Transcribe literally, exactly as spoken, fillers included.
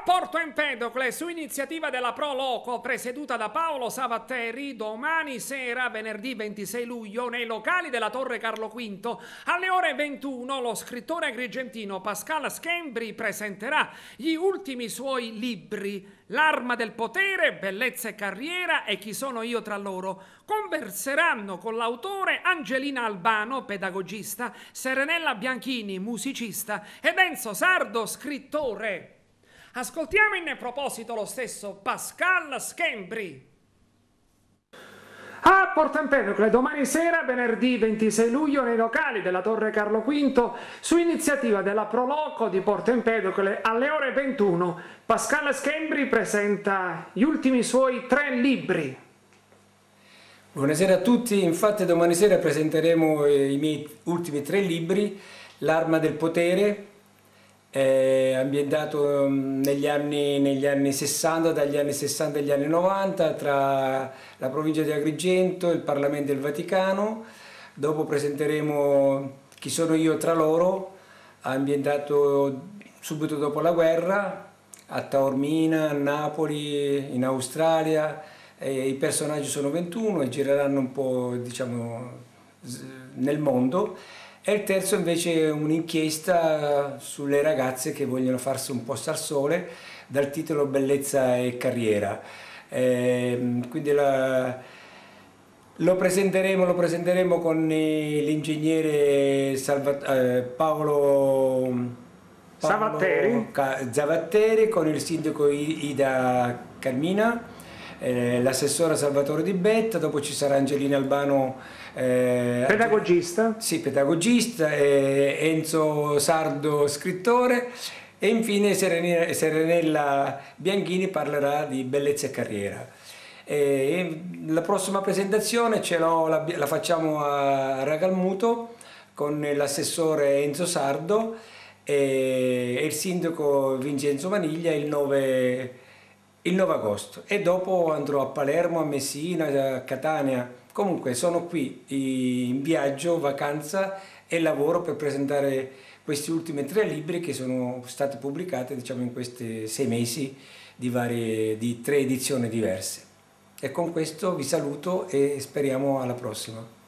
Porto Empedocle, su iniziativa della Pro Loco, presieduta da Paolo Savatteri, domani sera, venerdì ventisei luglio, nei locali della Torre Carlo V, alle ore ventuno, lo scrittore agrigentino Pascal Schembri presenterà gli ultimi suoi libri, L'arma del potere, Bellezza e carriera e Chi sono io tra loro. Converseranno con l'autore Angelina Albano, pedagogista, Serenella Bianchini, musicista, ed Enzo Sardo, scrittore. Ascoltiamo in proposito lo stesso Pascal Schembri. A Porto Empedocle, domani sera, venerdì ventisei luglio, nei locali della Torre Carlo V, su iniziativa della Pro Loco di Porto Empedocle, alle ore ventuno, Pascal Schembri presenta gli ultimi suoi tre libri. Buonasera a tutti, infatti domani sera presenteremo i miei ultimi tre libri, L'arma del potere, è ambientato negli anni, negli anni sessanta, dagli anni sessanta agli anni novanta, tra la provincia di Agrigento e il Parlamento del Vaticano. Dopo presenteremo Chi sono io tra loro, ambientato subito dopo la guerra, a Taormina, a Napoli, in Australia. E i personaggi sono ventuno e gireranno un po', diciamo, nel mondo. E il terzo invece è un'inchiesta sulle ragazze che vogliono farsi un posto al sole, dal titolo Bellezza e carriera. Eh, quindi la, lo, presenteremo, lo presenteremo con l'ingegnere eh, Paolo, Paolo Savatteri. Savatteri, con il sindaco Ida Carmina, eh, l'assessore Salvatore Di Betta, dopo ci sarà Angelina Albano, Eh, pedagogista. Sì, pedagogista, eh, Enzo Sardo, scrittore, e infine Serenella, Serenella Bianchini parlerà di bellezza e carriera. E la prossima presentazione ce l'ho, la, la facciamo a Ragalmuto con l'assessore Enzo Sardo e, e il sindaco Vincenzo Maniglia il nove, il nove agosto, e dopo andrò a Palermo, a Messina, a Catania. Comunque sono qui in viaggio, vacanza e lavoro per presentare questi ultimi tre libri che sono stati pubblicati, diciamo, in questi sei mesi di, varie, di tre edizioni diverse. E con questo vi saluto e speriamo alla prossima.